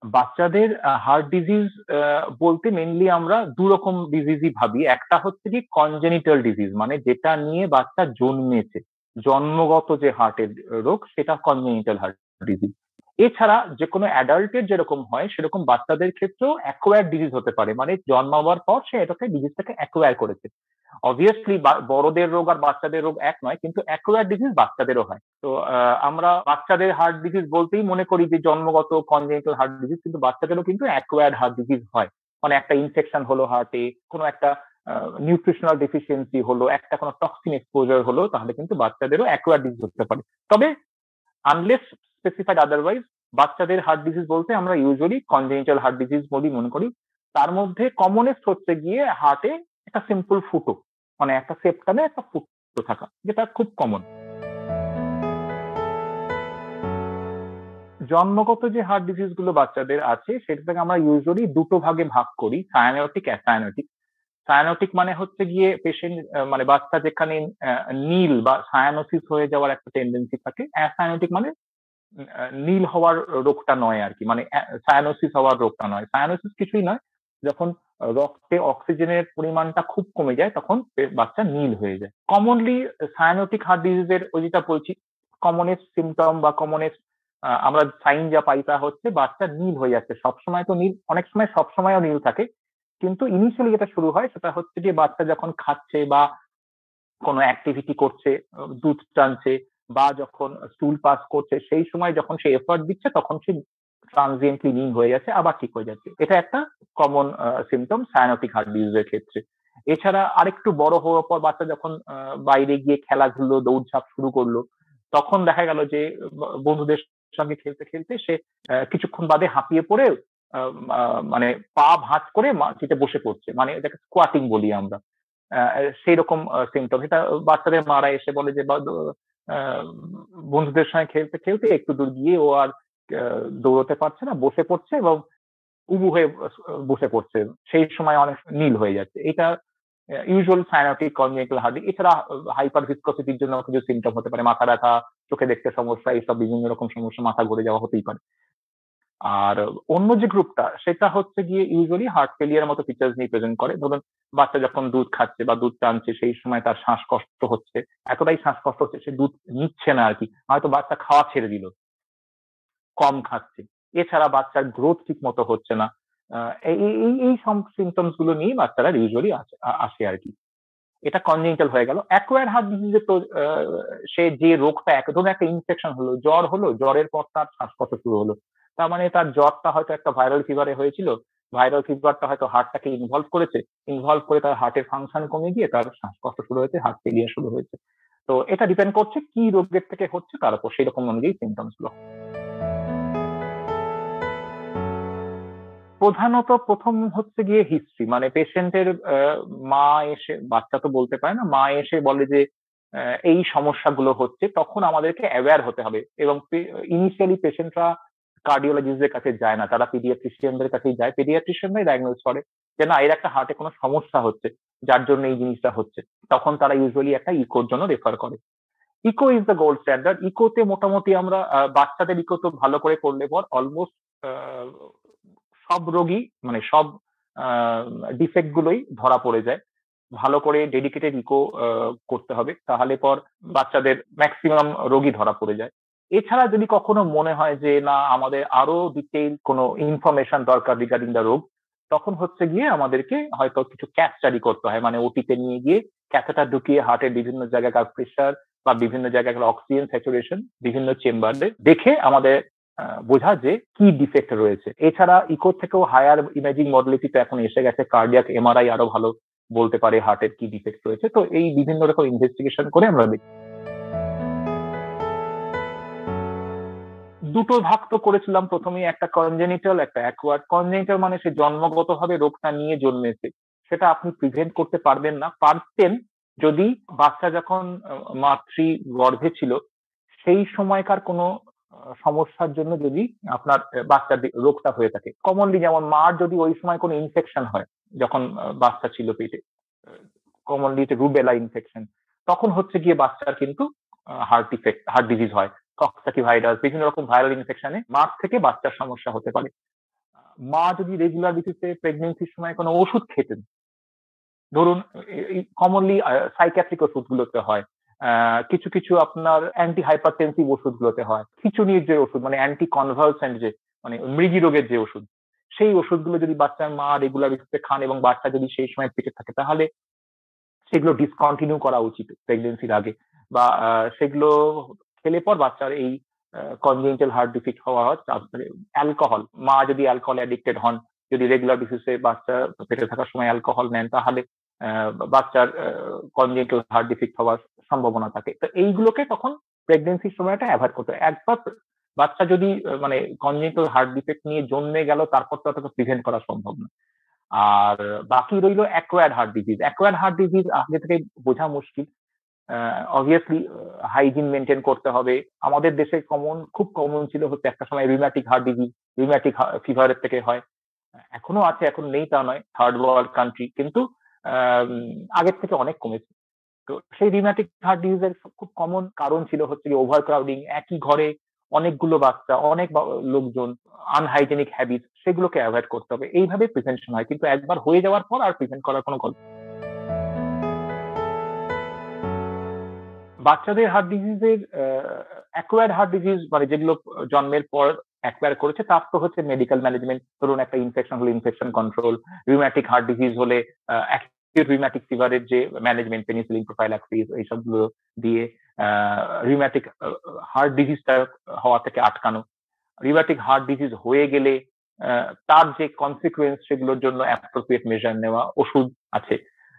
বাচ্চাদের heart disease বলতে mainly আমরা দু রকম ডিজিজই ভাবি। একটা হচ্ছে কি কনজেনিটাল ডিজিজ, মানে যেটা নিয়ে বাচ্চা জন্মেছে, জন্মগত যে হার্টের রোগ, সেটা কনজেনিটাল হার্ট ডিজিজ। এছাড়া যে কোনো অ্যাডাল্টের যেরকম হয় সেরকম বাচ্চাদের ক্ষেত্রেও অ্যাকোয়ার্ড ডিজিজ হতে পারে, মানে জন্মাবার পর সে এটাকে ডিজিজটাকে অ্যাকোয়ার করেছে। অবভিয়াসলি বড়দের রোগ আর বাচ্চাদের রোগ এক নয়, কিন্তু অ্যাকোয়ার ডিজিজ বাচ্চাদেরও হয়। তো আমরা বাচ্চাদের হার্ট ডিজিজ বলতেই মনে করি যে জন্মগত কনজেনিটাল হার্ট ডিজিজ, কিন্তু বাচ্চাদেরও কিন্তু অ্যাকোয়ার্ড হার্ট ডিজিজ হয়। মানে একটা ইনফেকশন হলো হার্টে, কোনো একটা নিউট্রিশনাল ডেফিসিয়েন্সি হলো, একটা কোনো টক্সিন এক্সপোজার হলো, তাহলে কিন্তু বাচ্চাদেরও অ্যাকোয়ার্ড ডিজিজ হতে পারে। তবে আনলেস স্পেসিফাইড আদারওয়াইজ বাচ্চাদের হার্ট ডিজিজ বলতে আমরা ইউজুয়ালি কনজেনিটাল হার্ট ডিজিজ বলি মনে করি। তার মধ্যে কমনেস্ট হচ্ছে গিয়ে হার্টে একটা সিম্পল ফুটো, মানে একটা সেপ্টামে একটা ফুটো থাকা, যেটা খুব কমন। জন্মগত যে হার্ট ডিজিজ গুলো বাচ্চাদের আছে সেটাকে আমরা ইউজুয়ালি দুটো ভাগে ভাগ করি, সায়ানোটিক, অ্যাসায়ানোটিক। সায়ানোটিক মানে হচ্ছে গিয়ে পেশেন্ট, মানে বাচ্চা যেখানে নীল বা সায়ানোসিস হয়ে যাওয়ার একটা টেন্ডেন্সি থাকে। অ্যাসায়ানোটিক মানে নীল হওয়ার রোগটা নয় আর কি, মানে সায়ানোসিস হওয়ার রোগটা নয়। সায়ানোসিস কিছুই নয়, যখন রক্তে অক্সিজেনের পরিমাণটা খুব কমে যায় তখন বাচ্চা নীল হয়ে যায়। কমনলি সায়ানোটিক হার্ট ডিজিজের ওই যেটা বলছি, কমনেস্ট সিমটম বা কমনেস্ট আমরা সাইন যা পাই তা হচ্ছে বাচ্চা নীল হয়ে যাচ্ছে। সবসময় তো নীল, অনেক সময় সবসময়ও নীল থাকে, কিন্তু ইনিশিয়ালি যেটা শুরু হয় সেটা হচ্ছে যে বাচ্চা যখন খাচ্ছে বা কোনো অ্যাক্টিভিটি করছে, দুধ টানছে বা যখন স্টুল পাস করছে, সেই সময় যখন সে এফর্ট দিচ্ছে তখন সে ট্রানজিয়েন্টলি নীল হয়ে যাচ্ছে, আবার ঠিক হয়ে যাচ্ছে। এটা একটা কমন সিমটম সায়ানোটিক হার্ট ডিজিজের ক্ষেত্রে। এছাড়া আরেকটু বড় হওয়ার পর বাচ্চা যখন বাইরে গিয়ে খেলাধুলো দৌড়ঝাঁপ শুরু করলো, তখন দেখা গেল যে বন্ধুদের সঙ্গে খেলতে খেলতে সে কিছুক্ষণ বাদে হাঁপিয়ে পড়ে মানে পা ভাঁজ করে মাটিতে বসে পড়ছে, মানে এটাকে স্কোয়াটিং বলি আমরা। সেই রকম সিমটম। এটা বাচ্চাদের মারা এসে বলে যে বন্ধুদের সঙ্গে খেলতে খেলতে একটু দূর গিয়ে ও আর দৌড়তে পারছে না, বসে পড়ছে এবং উবু হয়ে বসে পড়ছে, সেই সময় অনেক নীল হয়ে যাচ্ছে। এটা usual cyanotic congenital heart disease. এছাড়া হাইপার ভিসকসিটির জন্য কিছু সিমটম হতে পারে, মাথা ব্যথা, চোখে দেখতে সমস্যা, এইসব বিভিন্ন রকম সমস্যা, মাথা ঘুরে যাওয়া হতেই পারে। আর অন্য যে গ্রুপটা সেটা হচ্ছে গিয়ে ইউজুয়ালি হার্ট ফেলিয়ার মতো ফিচার্স নিয়ে প্রেজেন্ট করে। ধরুন বাচ্চা যখন দুধ খাচ্ছে বা দুধ টানছে সেই সময় তার শ্বাসকষ্ট হচ্ছে, এতটাই শ্বাসকষ্ট হচ্ছে সে দুধ নিচ্ছে না আর কি, হয়তো বাচ্চা খাওয়া ছেড়ে দিল, কম খাচ্ছে। এছাড়া বাচ্চার গ্রোথ ঠিক মতো হচ্ছে না। এই এই এই সব সিমটমস গুলো নিয়ে বাচ্চারা ইউজুয়ালি আসে আর কি। এটা কনজেনিটাল হয়ে গেল। অ্যাকোয়ার হার্ট ডিজিজে তো সে যে রোগটা, ধরুন একটা ইনফেকশন হলো, জ্বর হলো, জ্বরের পর তার শ্বাসকষ্ট শুরু হলো, তার মানে তার জ্বরটা হয়তো একটা ভাইরাল ফিভারে হয়েছিল, ভাইরাল ফিভারটা হয়তো হার্টটাকে ইনভলভ করেছে, ইনভলভ করে তার হার্টের ফাংশন কমে গিয়ে তার শ্বাসকষ্ট শুরু হয়েছে, হার্ট ফেলিয়ার শুরু হয়েছে। তো এটা ডিপেন্ড করছে কি রোগের থেকে হচ্ছে তার উপর, সেই রকম অনুযায়ী সিমটমস গুলো। প্রধানত প্রথম হচ্ছে গিয়ে হিস্ট্রি, মানে পেশেন্টের মা এসে, বাচ্চা তো বলতে পারে না, মা এসে বলে যে এই সমস্যাগুলো হচ্ছে, তখন আমাদেরকে অ্যাওয়্যার হতে হবে। এবং ইনিশিয়ালি পেশেন্টরা কার্ডিওলজিস্টদের কাছে যায় না, তারা পিডিয়াট্রিশিয়ানদের কাছেই যায়। পিডিয়াট্রিশিয়ানরাই ডায়াগনোজ করে যে না, এর একটা হার্টে কোনো সমস্যা হচ্ছে, যার জন্য এই জিনিসটা হচ্ছে। তখন তারা ইউজুয়ালি একটা ইকোর জন্য রেফার করে। Echo is the gold standard. ইকোতে মোটামুটি আমরা বাচ্চাদের ইকো তো ভালো করে করলে পর অলমোস্ট সব রোগী, মানে সব ডিফেক্ট গুলোই ধরা পড়ে যায়। ভালো করে ডেডিকেটেড ইকো করতে হবে, তাহলে পর বাচ্চাদের ম্যাক্সিমাম রোগী ধরা পড়ে যায়। এছাড়া যদি কখনো মনে হয় যে না, আমাদের আরো ডিটেইল কোনো ইনফরমেশন দরকার রিগার্ডিং দ্য রোগ, তখন হচ্ছে গিয়ে আমাদেরকে হয়তো কিছু ক্যাথ স্টাডি করতে হয়, মানে ওটিতে নিয়ে গিয়ে ক্যাথেটার ঢুকিয়ে হার্টের বিভিন্ন জায়গাকার প্রেশার বা বিভিন্ন জায়গাকার অক্সিজেন স্যাচুরেশন বিভিন্ন চেম্বারে দেখে আমাদের বোঝা যে কি ডিফেক্ট রয়েছে। এছাড়া ইকো থেকেও হায়ার ইমেজিং মডেলিটি তো এখন এসে গেছে, কার্ডিয়াক এমআরআই আরো ভালো বলতে পারে হার্টের কি ডিফেক্ট রয়েছে। তো এই বিভিন্ন রকম ইনভেস্টিগেশন করে আমরা দেখি। দুটো ভাগ তো করেছিলাম প্রথমেই, একটা কনজেনিটাল, একটা অ্যাকোয়ার্ড। কনজেনিটাল মানে সে জন্মগতভাবে রোগটা নিয়ে জন্মেছে, সেটা আপনি প্রিভেন্ট করতে পারবেন না। পারতেন যদি বাচ্চা যখন মাতৃ গর্ভে ছিল সেই সময়কার কোনো সমস্যার জন্য যদি আপনার বাচ্চার রোগটা হয়ে থাকে। কমনলি যেমন মার যদি ওই সময় কোনো ইনফেকশন হয় যখন বাচ্চা ছিল পেটে, কমনলি রুবেলা ইনফেকশন, তখন হচ্ছে গিয়ে বাচ্চার কিন্তু হার্ট ডিজিজ হয়। কক্সাকি ভাইরাস, বিভিন্ন রকম ভাইরাল ইনফেকশনে মার থেকে বাচ্চার সমস্যা হতে পারে। মা যদি রেগুলার বেসিসে প্রেগনেন্সির সময় কোনো ওষুধ খেতেন, ধরুন কমনলি সাইকিয়াট্রিক ওষুধগুলোতে হয়, কিছু কিছু আপনার অ্যান্টি হাইপারটেনসিভ ওষুধগুলোতে হয়, খিঁচুনির যে ওষুধ মানে অ্যান্টি কনভালসেন্ট যে মানে মৃগী রোগের যে ওষুধ, সেই ওষুধগুলো যদি বাচ্চার মা রেগুলার বেসিসে খান এবং বাচ্চা যদি সেই সময় পেটে থাকে, তাহলে সেগুলো ডিসকন্টিনিউ করা উচিত প্রেগনেন্সির আগে, বা সেগুলো খেলে পর বাচ্চার এই কনজেনিটাল হার্ট ডিফিক্ট হওয়ার চান্স থাকে। অ্যালকোহল, মা যদি অ্যালকোহল অ্যাডিক্টেড হন, যদি রেগুলার বেসিসে বাচ্চা পেটে থাকার সময় অ্যালকোহল নেন, তাহলে বাচ্চার কনজেনিটাল হার্ট ডিফিক্ট হওয়ার সম্ভাবনা থাকে। তো এইগুলোকে তখন প্রেগনেন্সির সময়টা অ্যাভয়েড করতে হয়। একবার বাচ্চা যদি মানে কনজেনিটাল হার্ট ডিফেক্ট নিয়ে জন্মে গেল, তারপর তো তাকে প্রিভেন্ট করা সম্ভব না। আর বাকি রইল acquired heart disease. Acquired heart disease আগে থেকে বোঝা মুশকিল। অবভিয়াসলি হাইজিন মেনটেন করতে হবে। আমাদের দেশে খুব কমন ছিল হচ্ছে একটা সময় রিউম্যাটিক হার্ট ডিজিজ, রিউম্যাটিক ফিভারের থেকে হয়। এখনো আছে, এখন নেই তা নয়, থার্ড ওয়ার্ল্ড কান্ট্রি, কিন্তু আগের থেকে অনেক কমেছে। তো সেই রিউম্যাটিক হার্ট ডিজিজের খুব কমন কারণ ছিল হচ্ছে ওভার ক্রাউডিং, একই ঘরে অনেকগুলো বাচ্চা, অনেক লোকজন, আনহাইজেনিক হ্যাবিট, সেগুলোকে অ্যাভয়েড করতে হবে। এইভাবে প্রিভেনশন হয়, কিন্তু একবার হয়ে যাওয়ার পর আর প্রিভেন্ট করার কোনো গল্প। বাচ্চাদের হার্ট ডিজিজের অ্যাকোয়ার্ড হার্ট ডিজিজ মানে যেগুলো জন্মের পর অ্যাকোয়ার করেছে, তার তো হচ্ছে মেডিকেল ম্যানেজমেন্ট। ধরুন একটা ইনফেকশন হলে infection control, rheumatic heart disease হলে অ্যাকিউট রিউম্যাটিক ফিভারের যে ম্যানেজমেন্ট, পেনিসিলিন, প্রোফাইল্যাক্সিস, এইসবগুলো দিয়ে রিউম্যাটিক হার্ট ডিজিজটা হওয়া থেকে আটকানো। রিউম্যাটিক হার্ট ডিজিজ হয়ে গেলে তার যে কনসিকুয়েন্স, সেগুলোর জন্য অ্যাপ্রোপ্রিয়েট মেজার নেওয়া, ওষুধ আছে।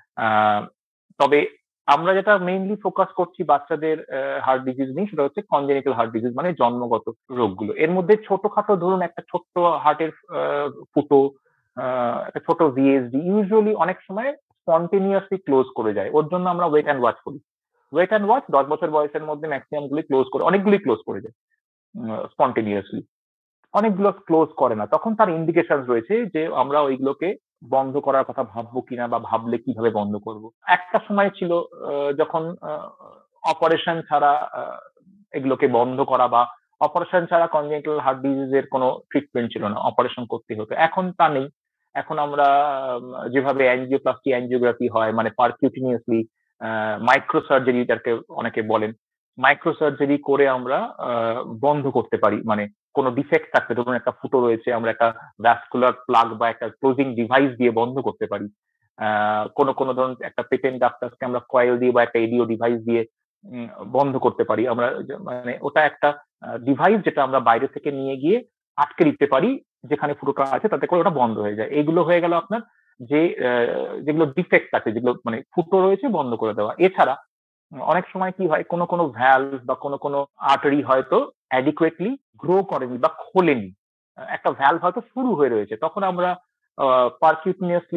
তবে আমরা যেটা মেইনলি ফোকাস করছি বাচ্চাদের হার্ট ডিজিজ নিয়ে, সেটা হচ্ছে কনজেনিটাল হার্ট ডিজিজ মানে জন্মগত রোগগুলো। এর মধ্যে ছোটখাটো ধরুন একটা ছোট্ট হার্টের ফুটো, একটা ছোট ভিএসডি ইউজুয়ালি অনেক সময় স্পন্টেনিয়াসলি ক্লোজ করে যায়। ওর জন্য আমরা ওয়েট অ্যান্ড ওয়াচ করি। ওয়েট অ্যান্ড ওয়াচ 10 বছর বয়সের মধ্যে ম্যাক্সিমাম গুলি ক্লোজ করে, অনেকগুলি ক্লোজ করে যায় স্পন্টেনিয়াসলি। অনেকগুলো ক্লোজ করে না, তখন তার ইন্ডিকেশন রয়েছে যে আমরা ওইগুলোকে বন্ধ করার কথা ভাববো কিনা, বা ভাবলে কিভাবে বন্ধ করব। একটা সময় ছিল যখন অপারেশন ছাড়া এগুলোকে বন্ধ করা, বা অপারেশন ছাড়া কনজেনিটাল হার্ট ডিজিজের কোনো ট্রিটমেন্ট ছিল না, অপারেশন করতে হতো। এখন তা নেই। এখন আমরা যেভাবে অ্যাঞ্জিওপ্লাস্টি, অ্যাঞ্জিওগ্রাফি হয় মানে পারকিউটিনিয়াসলি, মাইক্রো সার্জারি যাকে অনেকে বলেন, মাইক্রো সার্জারি করে আমরা বন্ধ করতে পারি। মানে কোনো ডিফেক্ট থাকলে, ধরুন একটা ফুটো রয়েছে, আমরা একটা ভ্যাসকুলার প্লাগ বা একটা ক্লোজিং ডিভাইস দিয়ে বন্ধ করতে পারি। কোনো কোনো ধরুন একটা পেটেন্ট ডাক্তারকে আমরা কয়েল দিয়ে বা একটা এডিও ডিভাইস দিয়ে বন্ধ করতে পারি। আমরা মানে ওটা একটা ডিভাইস যেটা আমরা বাইরে থেকে নিয়ে গিয়ে আটকে দিতে পারি যেখানে ফুটোটা আছে, তাতে করে ওটা বন্ধ হয়ে যায়। এইগুলো হয়ে গেল আপনার যে যেগুলো ডিফেক্ট আছে, যেগুলো মানে ফুটো রয়েছে, বন্ধ করে দেওয়া। এছাড়া অনেক সময় কি হয়, কোনো কোনো ভ্যালভ বা কোনো কোনো আর্টারি হয়তো অ্যাডিকুয়েটলি গ্রো করেনি বা খোলেনি, একটা ভ্যালভ হয়তো শুরু হয়ে রয়েছে, তখন আমরা পারকিউটিনিয়াসলি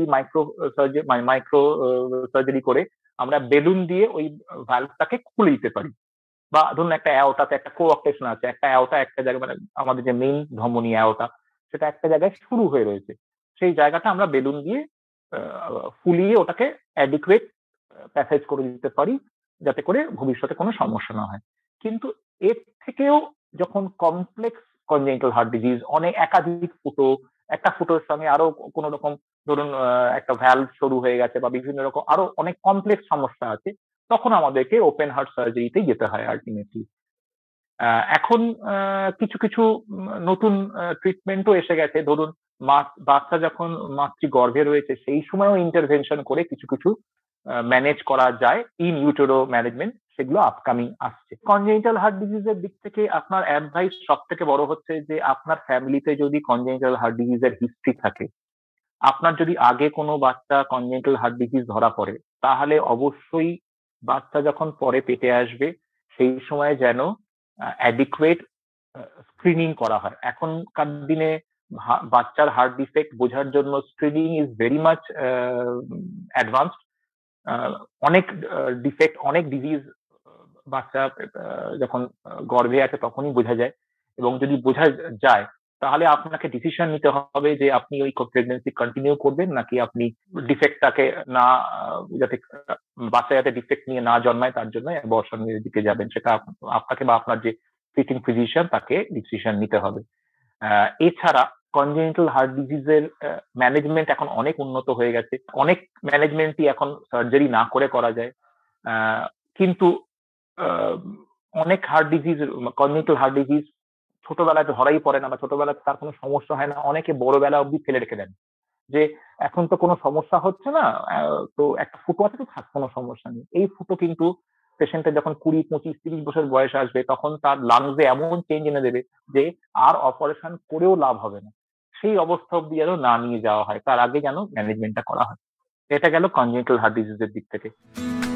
মাইক্রো সার্জারি করে আমরা বেলুন দিয়ে ওই ভ্যালভটাকে খুলে দিতে পারি। বা ধরুন একটা অ্যাওটাতে একটা কোঅক্টেশন আছে, একটা অ্যাওটা একটা জায়গায়, মানে আমাদের যে মেইন ধমনী অ্যাওটা, সেটা একটা জায়গায় শুরু হয়ে রয়েছে, সেই জায়গাটা আমরা বেলুন দিয়ে ফুলিয়ে ওটাকে অ্যাডিকুয়েট প্যাসেজ করে দিতে পারি, যাতে করে ভবিষ্যতে কোনো সমস্যা না হয়। কিন্তু এর থেকেও যখন কমপ্লেক্স কনজেনিটাল হার্ট ডিজিজ, অনেক একাধিক ফুটো, একটা ফুটোর সঙ্গে আরো কোনো রকম ধরুন একটা ভ্যালভ শুরু হয়ে গেছে, বা বিভিন্ন রকম আরো অনেক কমপ্লেক্স সমস্যা আছে, তখন আমাদেরকে ওপেন হার্ট সার্জারিতেই যেতে হয় আলটিমেটলি। এখন কিছু কিছু নতুন ট্রিটমেন্টও এসে গেছে। ধরুন বাচ্চা যখন মাতৃগর্ভে রয়েছে, সেই সময়ও ইন্টারভেনশন করে কিছু কিছু ম্যানেজ করা যায়, ইন ইউটেরো ম্যানেজমেন্ট, সেগুলো আপকামিং আসছে। কনজেনিটাল হার্ট ডিজিজের দিক থেকে আপনার অ্যাডভাইস সব থেকে বড় হচ্ছে যে আপনার ফ্যামিলিতে যদি কনজেনিটাল হার্ট ডিজিজের হিস্ট্রি থাকে, আপনার যদি আগে কোনো বাচ্চা কনজেনিটাল হার্ট ডিজিজ ধরা পড়ে, তাহলে অবশ্যই বাচ্চা যখন পরে পেটে আসবে, সেই সময় যেন অ্যাডিকুয়েট স্ক্রিনিং করা হয়। এখনকার দিনে বাচ্চার হার্ট ডিফেক্ট বোঝার জন্য screening is very much advanced. অনেক ডিফেক্ট, অনেক ডিজিজ বাচ্চা যখন গর্ভে আছে তখনই বোঝা যায়, এবং যদি বোঝা যায় তাহলে আপনাকে ডিসিশন নিতে হবে যে আপনি ওই প্রেগনেন্সি কন্টিনিউ করবেন, নাকি আপনি ডিফেক্টটাকে না, যাতে বাচ্চা যাতে ডিফেক্ট নিয়ে না জন্মায় তার জন্য অ্যাবর্শনের দিকে যাবেন, সেটা আপনাকে বা আপনার যে ট্রিটিং ফিজিশিয়ান তাকে ডিসিশন নিতে হবে। এছাড়া কনজেনিটাল হার্ট ডিজিজের ম্যানেজমেন্ট এখন অনেক উন্নত হয়ে গেছে, অনেক ম্যানেজমেন্টই এখন সার্জারি না করে করা যায়। কিন্তু অনেক heart disease, congenital heart disease ছোটবেলায় ধরাই পড়ে না বা ছোটবেলায় তার কোনো সমস্যা হয় না, অনেকে বড়বেলা অবধি ফেলে রেখে দেন যে এখন তো কোনো সমস্যা হচ্ছে না, তো একটা ফুটো আছে তো থাক, কোনো সমস্যা নেই। এই ফুটো কিন্তু পেশেন্টের যখন 20, 25, 30 বছর বয়স আসবে তখন তার লাংসে এমন চেঞ্জ এনে দেবে যে আর অপারেশন করেও লাভ হবে না। সেই অবস্থা অব্দি যেন না নিয়ে যাওয়া হয়, তার আগে যেন ম্যানেজমেন্টটা করা হয়। এটা গেল কনজেনিটাল হার্ট ডিজিজের দিক থেকে।